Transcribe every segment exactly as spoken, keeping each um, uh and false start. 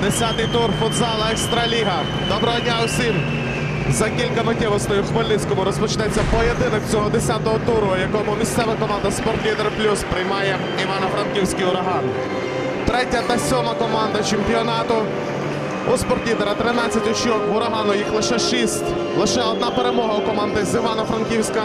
Десятий тур футзалу Екстраліга. Доброго дня усім! За кілька миттєвостей у Хмельницькому розпочнеться поєдинок цього десятого туру, у якому місцева команда «Спортлідер Плюс» приймає Івано-Франківський «Ураган». Третя та сьома команда чемпіонату. У «Спортлідера» тринадцять очок, в «Урагану» їх лише шість. Лише одна перемога у команди з Івано-Франківська.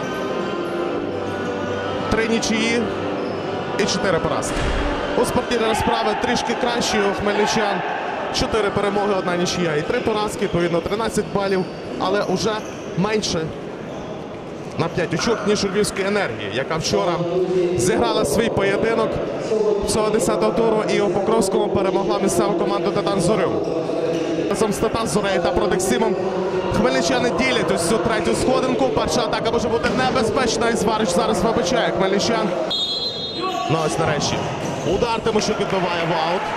Три нічиї і чотири поразки. У «Спортлідера» справи трішки кращі у хмельничан. Чотири перемоги, одна нічия і три поразки, відповідно тринадцять балів, але вже менше на п'ять очок, ніж у Львівської енергії, яка вчора зіграла свій поєдинок цього десятого туру і у Покровському перемогла місцеву команду «Титан Зорю». Разом з «Титан Зорею» та «Продексимом» хмельничани ділять ось цю третю сходинку. Перша атака може бути небезпечна, і Зварич зараз вибачає хмельничан. Ну ось нарешті удар Тимощук відбиває в аут.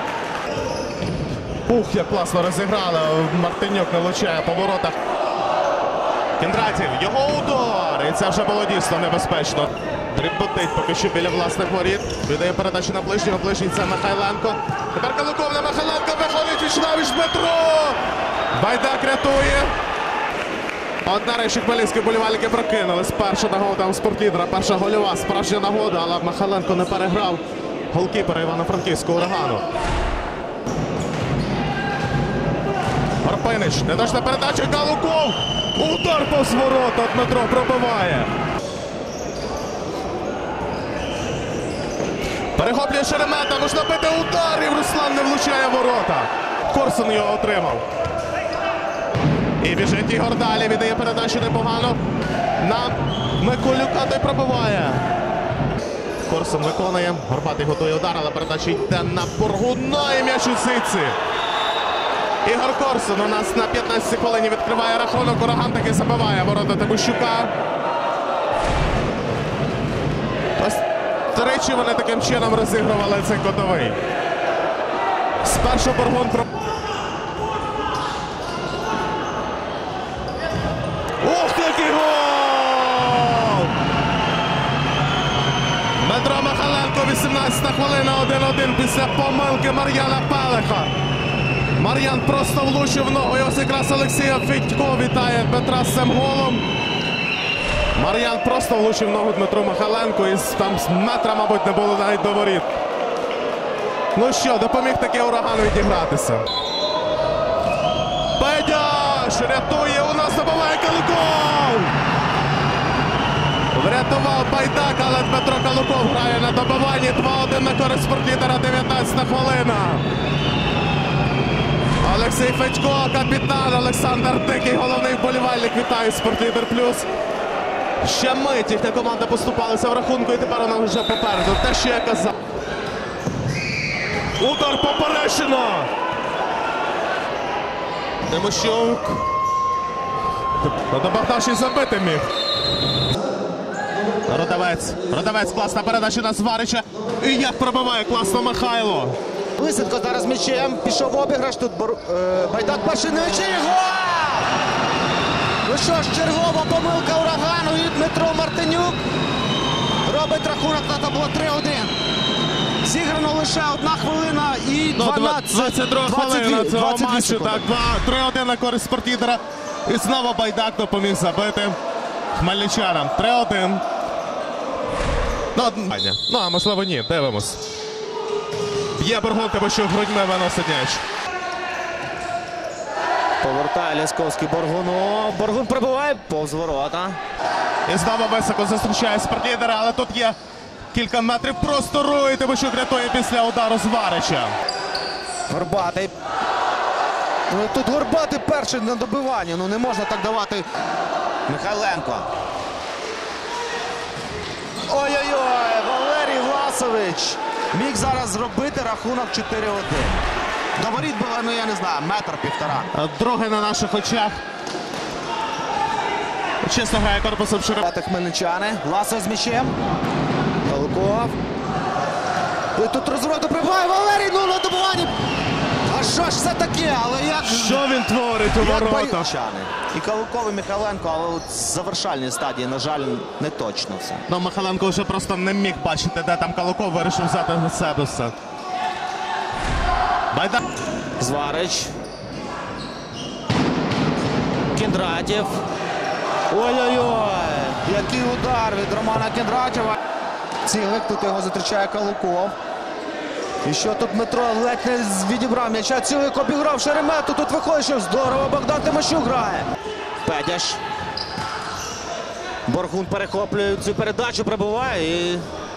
Ух, як класно розіграли. Мартинюк не влучає по воротах. Кіндратів, його удар! І це вже було дійсно небезпечно. Дріботить поки що біля власних воріт. Віддає передачу на ближнього. Ближній це Михайленко. Тепер Калуков на Михайленко. Виходить Вічнавич Дмитро. Байдак рятує. От нарешті хмельницькі вболівальники прокинулись. Перша нагода у «Спортлідера». Перша гольова. Справжня нагода, але Михайленко не переграв голкіпера Івано-Франківського «Урагану». Гарпинич, неточна передача, Калуков! Удар повз ворота, Дмитро пробиває. Перехоплює Шеремета, можна бити удар, і Руслан не влучає ворота. Корсун його отримав. І біжить Ігор далі, віддає передачу непогано на Миколюка, той пробиває. Корсун виконує, Горбатий готує удар, але передача йде на Боргуна і м'яч у сітці. Ігор Корсун у нас на п'ятнадцятій хвилині відкриває рахунок. «Ураган» таки забиває ворота Тимощука. Ось тричі вони таким чином розігрували цей кутовий. Спершу Боргун про... Ух, який гол! Дмитро Михайленко, вісімнадцята хвилина, один-один після помилки Мар'яна Пелеха. Мар'ян просто влучив ногу. І ось якраз Олексій Федько вітає Дмитра з цим голом. Мар'ян просто влучив ногу Дмитру Михайленку. І там з метра, мабуть, не було навіть до воріт. Ну що, допоміг таки «Урагану» відігратися. Байдяш рятує, у нас забиває Калуков! Врятував Байдак, але Дмитро Калуков грає на добиванні. два-один на користь «Спортлідера», дев'ятнадцята хвилина. Олексій Федько, капітан, Олександр Дикий, головний вболівальник, вітає «Спортлідер Плюс». Ще мить їхня команда поступалася в рахунку, і тепер вона вже попереду. Те, що я казав. Удар поперечено. Тимощук. Богдан ще забити міг. Родавець. Родавець, класна передача на Зварича. І як пробиває класно Михайло. Лисенко зараз м'ячем, пішов обіграш, тут Бор... е... Байдак перший на м'ячі, гол! Ну що ж, чергова помилка «Урагану» і Дмитро Мартинюк робить рахунок на табло три-один. Зіграно лише одна хвилина і дванадцять... двадцять друга хвилина цього матчу, так, три-один на користь «Спортлідера». І знову Байдак допоміг забити хмельничанам. три-один. Ну, ну, а можливо ні, дивимось. Б'є Боргун, тому що грудьми виносить м'яч. Повертає Лясковський Боргуну. Боргун пробиває повз ворота. І знову високо зустрічає «Спортлідера», але тут є кілька метрів простору, і Тимощук рятує після удару Зварича. Горбатий. Ну, тут Горбатий перший на добиванні. Ну не можна так давати. Михайленко. Ой-ой-ой, Валерій Власович міг зараз зробити рахунок чотири-один. До воріт було, ну я не знаю, метр-півтора. Другий на наших очах. Чесно грає корпусом Шеремета. Хмельничани. Власов з м'ячем. Калуков. І тут розворот прибиває Валерій, ну на добиванні. А що ж це таке? Але як... Що він творить у воротах? І Калуков, і Михайленко, але от з завершальної стадії, на жаль, не точно все. Ну, Михайленко вже просто не міг бачити, де там Калуков вирішив взяти на себе все. Байдак. Зварич. Кіндратів. Ой-ой-ой! Який удар від Романа Кіндратєва. Цілик, тут його зустрічає Калуков. І що тут Дмитро ледь не відібрав м'яча. Цілик обіграв Шеремету. Тут виходить, що здорово. Богдан Тимощук грає. Педяш. Боргун перехоплює цю передачу, пробиває і...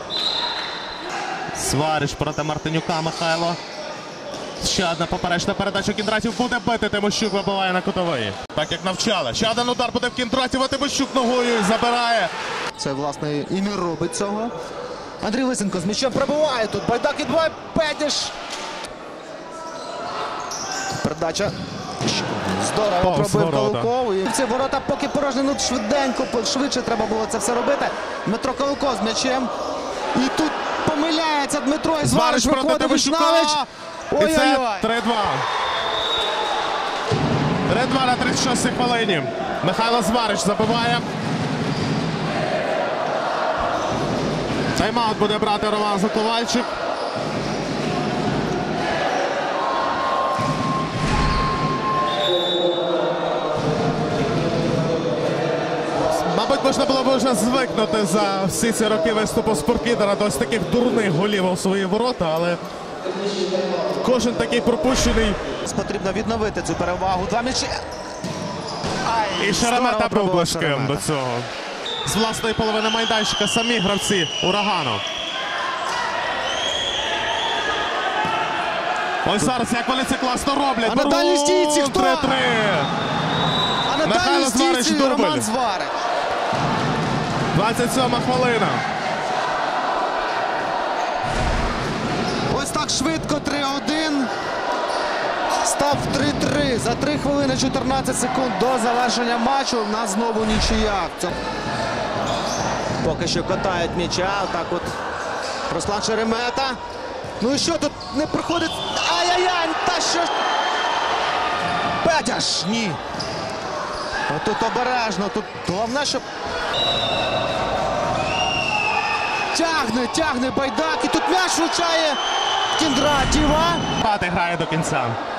Свариш проти Мартинюка Михайло. Ще одна поперечна передача Кіндратів буде бити. Тимощук вибиває на кутовий. Так як навчали. Ще один удар буде в Кіндратів, а Тимощук ногою забирає. Це, власне, і не робить цього. Андрій Лисенко з м'ячем пробиває тут. Байдак відбиває. Педяш. Передача. Здорово Повз пробив ворота. Калуков. І ці ворота поки порожні. Ну, швиденько, швидше треба було це все робити. Дмитро Калуков з м'ячем. І тут помиляється Дмитро. І Зварич Зварич проти виходить. Тимощука. Вишнавич. І це Ой-ой-ой. три-два. три-два на тридцять шостій хвилині. Михайло Зварич забиває. Тайм-аут буде брати Роман Заковальчик. Мабуть, можна було б вже звикнути за всі ці роки виступу спортлідера до ось таких дурних голів у свої ворота, але кожен такий пропущений. Потрібно відновити цю перевагу. Два м'ячі. Ай, І Шеремета здорово був пробив близьким Шеремета. до цього. З власної половини майданчика самі гравці Урагану. Ось зараз, як вони це класно роблять. А на дальній стійці хто? три-три. А на Михайло дальній Зварич, стійці дубль. Роман Зварич. двадцять сьома хвилина. Ось так швидко три-один. Став три-три. За три хвилини чотирнадцять секунд до завершення матчу. У нас знову нічия. Поки що катають м'яча. Отак от Руслан Шеремета. Ну і що тут не проходить? Ай-яй-яй! Та що ж? Петяш! Ні. Тут обережно. Тут головне, щоб... Тягне, тягне Байдак. І тут м'яч влучає Кіндратєва. Пати грає до кінця.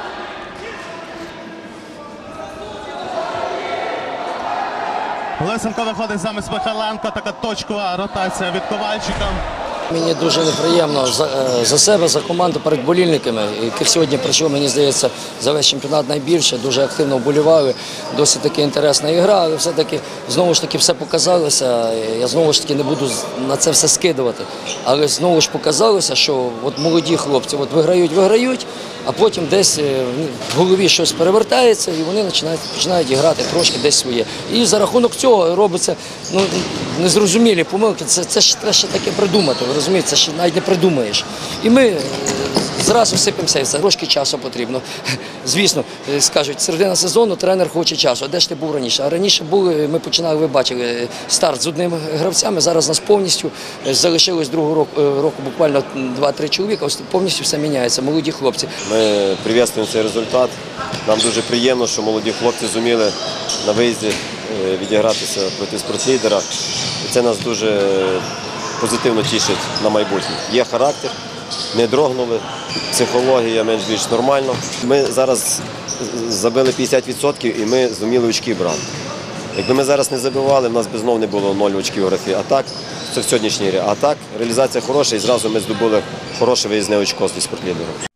Лисенко виходить замість Михайленко. Така точкова ротація від Ковальчика. Мені дуже неприємно за, е, за себе, за команду перед болільниками, яких сьогодні прийшло, мені здається, за весь чемпіонат найбільше, дуже активно вболівали, досить таки інтересна ігра, але все-таки знову ж таки все показалося, я знову ж таки не буду на це все скидувати, але знову ж показалося, що от молоді хлопці от виграють, виграють, а потім десь е, в голові щось перевертається і вони починають, починають грати трошки десь своє. І за рахунок цього робиться ну, незрозумілі помилки, це, це ж треба ще таке придумати. Розумієте, це ще навіть не придумаєш. І ми е, зразу сипемося, і це трошки часу потрібно. Звісно, е, скажуть, середина сезону, тренер хоче часу. А де ж ти був раніше? А раніше були, ми починали, ви бачили, старт з одними гравцями, зараз нас повністю е, залишилось другого року, е, року буквально два-три чоловіка, ось повністю все міняється, молоді хлопці. Ми привітуємо цей результат. Нам дуже приємно, що молоді хлопці зуміли на виїзді е, відігратися проти спортлідера. І це нас дуже позитивно тішить на майбутнє. Є характер, не дрогнули, психологія менш-більш нормальна. Ми зараз забили п'ятдесят відсотків і ми зуміли очки брати. Якби ми зараз не забивали, в нас би знов не було ноль очків у графі. А так, це в сьогоднішній грі. А так, реалізація хороша і зразу ми здобули хороше виїзне очко зі спортлідером.